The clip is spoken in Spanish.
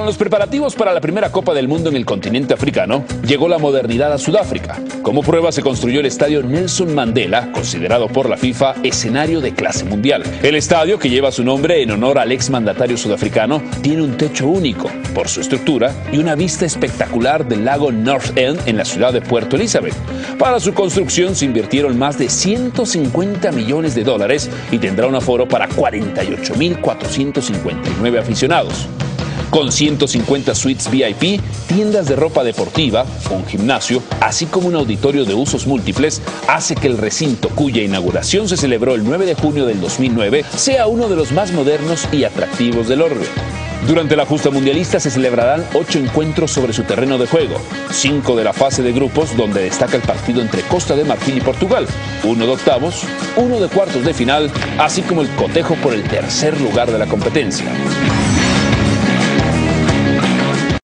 Con los preparativos para la primera Copa del Mundo en el continente africano, llegó la modernidad a Sudáfrica. Como prueba se construyó el estadio Nelson Mandela, considerado por la FIFA escenario de clase mundial. El estadio, que lleva su nombre en honor al exmandatario sudafricano, tiene un techo único por su estructura y una vista espectacular del lago North End en la ciudad de Puerto Elizabeth. Para su construcción se invirtieron más de $150 millones y tendrá un aforo para 48.459 aficionados. Con 150 suites VIP, tiendas de ropa deportiva, un gimnasio, así como un auditorio de usos múltiples, hace que el recinto, cuya inauguración se celebró el 9 de junio del 2009, sea uno de los más modernos y atractivos del orbe. Durante la justa mundialista se celebrarán 8 encuentros sobre su terreno de juego, 5 de la fase de grupos, donde destaca el partido entre Costa de Marfil y Portugal, 1 de octavos, 1 de cuartos de final, así como el cotejo por el tercer lugar de la competencia.